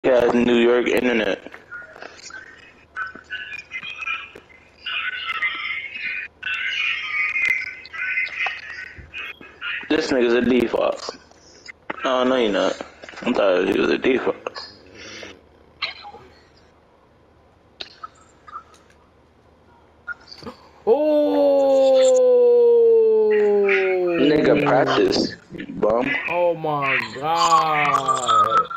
Got New York internet. This nigga's a default. Oh, no, you're not. I thought he was a default. Oh! Nigga, practice, bum. Oh my god.